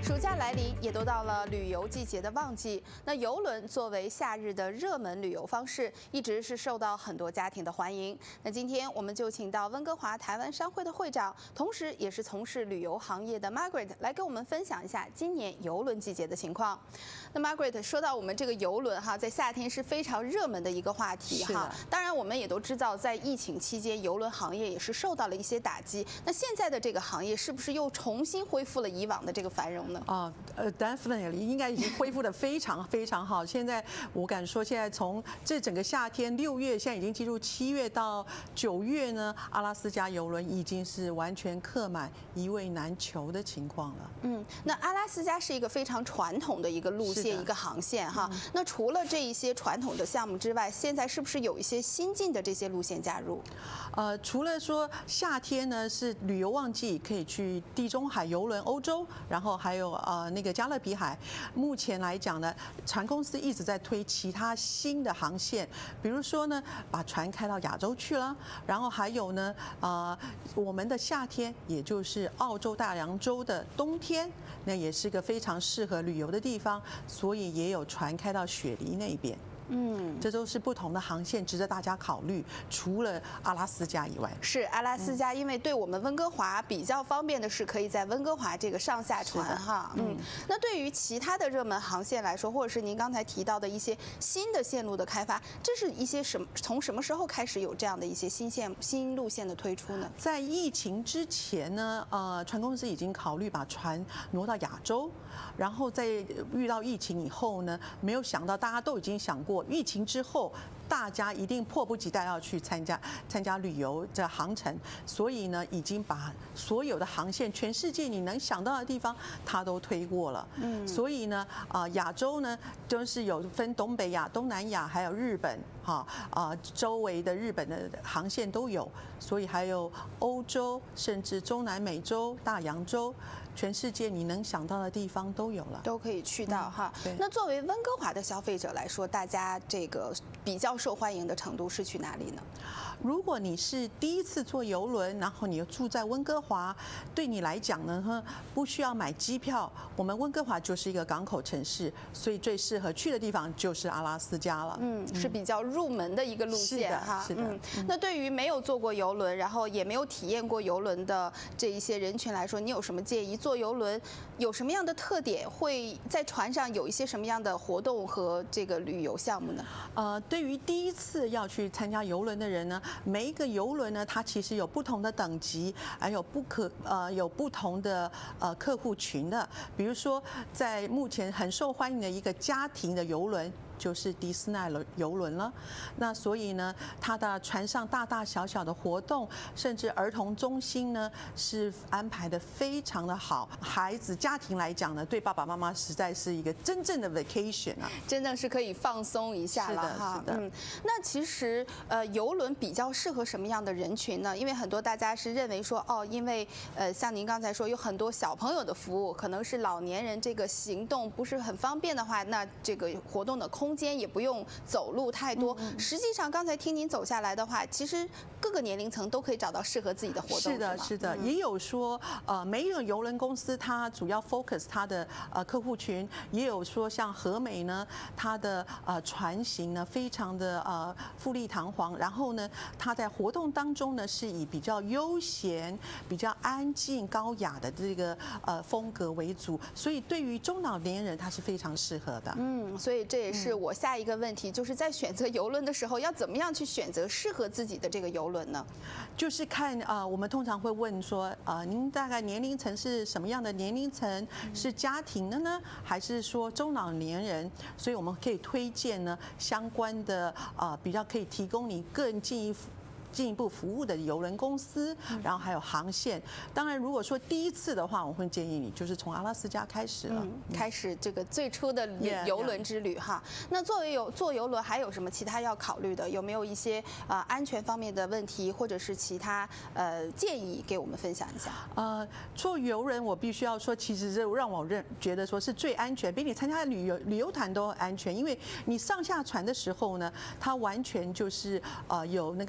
暑假来临，也都到了旅游季节的旺季。那邮轮作为夏日的热门旅游方式，一直是受到很多家庭的欢迎。那今天我们就请到温哥华台湾商会的会长，同时也是从事旅游行业的 Margaret 来跟我们分享一下今年邮轮季节的情况。那 Margaret 说到我们这个邮轮哈，在夏天是非常热门的一个话题哈。当然，我们也都知道，在疫情期间，邮轮行业也是受到了一些打击。那现在的这个行业是不是又重新恢复了以往的这个繁荣呢？ Definitely 应该已经恢复得非常好。现在我敢说，现在从这整个夏天6月，现在已经进入7月到9月呢，阿拉斯加邮轮已经是完全客满、一位难求的情况了。 那阿拉斯加是一个非常传统的一个路线、一个航线哈。那除了这一些传统的项目之外，现在是不是有一些新进的这些路线加入？ 除了说夏天呢是旅游旺季，可以去地中海邮轮欧洲，然后还有那个加勒比海。目前来讲呢，船公司一直在推其他新的航线，比如说呢，把船开到亚洲去了，然后还有呢，我们的夏天，也就是澳洲大洋洲的冬天，那也是个非常适合旅游的地方，所以也有船开到雪梨那边。这都是不同的航线，值得大家考虑。除了阿拉斯加以外， 是阿拉斯加，因为对我们温哥华比较方便的是，可以在温哥华这个上下船哈。那对于其他的热门航线来说，或者是您刚才提到的一些新的线路的开发，这是一些从什么时候开始有这样的一些新路线的推出呢？ 在疫情之前呢，船公司已经考虑把船挪到亚洲，然后在遇到疫情以后呢，没有想到大家都已经想过。疫情之后，大家一定迫不及待要去参加旅游的航程，所以呢，已经把所有的航线，全世界你能想到的地方，它都推过了。所以呢，亚洲呢，就是有分东北亚、东南亚，还有日本，周围的日本的航线都有，所以还有欧洲，甚至中南美洲、大洋洲，全世界你能想到的地方都有了， 都可以去到哈。那作为温哥华的消费者来说，大家这个比较受欢迎的程度是去哪里呢？ 如果你是第一次坐邮轮，然后你又住在温哥华，对你来讲呢，不需要买机票。我们温哥华就是一个港口城市，所以最适合去的地方就是阿拉斯加了。 是比较入门的一个路线哈。 是的。 那对于没有坐过邮轮，然后也没有体验过邮轮的这一些人群来说，你有什么建议？坐邮轮有什么样的特点？会在船上有一些什么样的活动和这个旅游项目呢？ 对于第一次要去参加邮轮的人呢，每一个邮轮呢，它其实有不同的等级，还有有不同的客户群的。比如说，在目前很受欢迎的一个家庭的邮轮，就是迪士尼邮轮了。那所以呢，它的船上大大小小的活动，甚至儿童中心呢，是安排的非常的好。孩子家庭来讲呢，对爸爸妈妈实在是一个真正的 vacation 啊， 真的是可以放松一下了哈。那其实邮轮比较适合什么样的人群呢？因为很多大家是认为说因为像您刚才说有很多小朋友的服务，可能是老年人这个行动不是很方便的话，那这个活动的空间也不用走路太多。实际上刚才听您走下来的话，其实各个年龄层都可以找到适合自己的活动。 是的。也有说每一个邮轮公司它主要 focus 它的客户群，也有说像和美呢，它的船型呢非常的富丽堂皇，然后呢，它在活动当中呢是以比较悠闲、比较安静、高雅的这个风格为主，所以对于中老年人它是非常适合的。 所以这也是我下一个问题，就是在选择邮轮的时候，要怎么样去选择适合自己的这个邮轮呢？ 就是看我们通常会问说您大概年龄层是什么样的年龄层？是家庭的呢，还是说中老年人？所以我们可以推荐呢相关的比较可以提供你更进一步服务的邮轮公司，然后还有航线。当然，如果说第一次的话，我会建议你就是从阿拉斯加开始了， 开始这个最初的邮轮之旅哈。那作为坐邮轮还有什么其他要考虑的？有没有一些安全方面的问题，或者是其他建议给我们分享一下？ 坐邮轮我必须要说，其实这让我觉得说是最安全，比你参加旅游团都安全，因为你上下船的时候呢，它完全就是有那个电脑。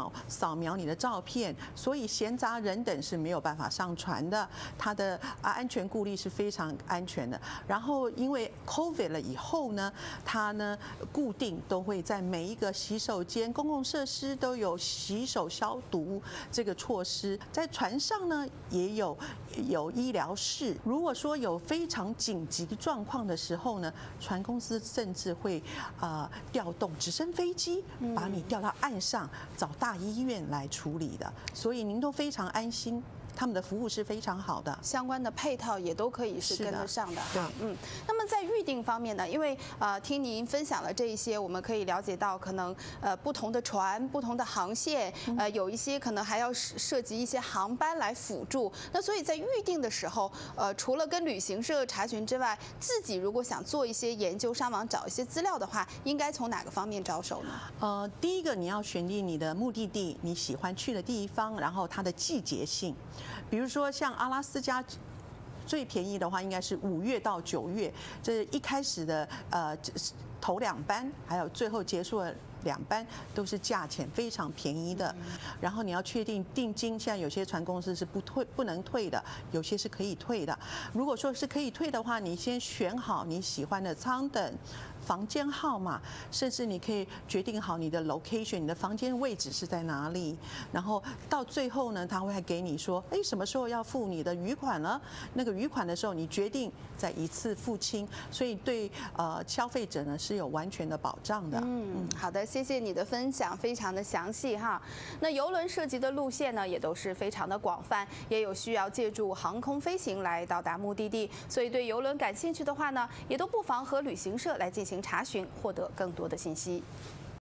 脑扫描你的照片，所以闲杂人等是没有办法上船的。它的安全顾虑是非常安全的。然后因为 COVID 了以后呢，它呢固定都会在每一个洗手间、公共设施都有洗手消毒这个措施。在船上呢也有医疗室。如果说有非常紧急状况的时候呢，船公司甚至会调动直升飞机把你调到岸上，找大医院来处理的，所以您都非常安心。他们的服务是非常好的， 相关的配套也都可以是跟得上的哈。那么在预定方面呢，因为听您分享了这一些，我们可以了解到可能不同的船、不同的航线，有一些可能还要涉及一些航班来辅助。那所以在预定的时候，除了跟旅行社查询之外，自己如果想做一些研究、上网找一些资料的话，应该从哪个方面着手呢？ 第一个你要选定你的目的地，你喜欢去的地方，然后它的季节性。比如说像阿拉斯加，最便宜的话应该是5月到9月，这一开始的头2班，还有最后结束的2班都是价钱非常便宜的。然后你要确定定金，现在有些船公司是不能退的，有些是可以退的。如果说是可以退的话，你先选好你喜欢的舱等、房间号码，甚至你可以决定好你的 location， 你的房间位置是在哪里。然后到最后呢，他会给你说，什么时候要付你的余款呢？那个余款的时候，你决定再一次付清，所以对消费者呢是有完全的保障的。 好的，谢谢你的分享，非常的详细哈。那邮轮涉及的路线呢，也都是非常的广泛，也有需要借助航空飞行来到达目的地，所以对邮轮感兴趣的话呢，也都不妨和旅行社来进行查询，获得更多的信息。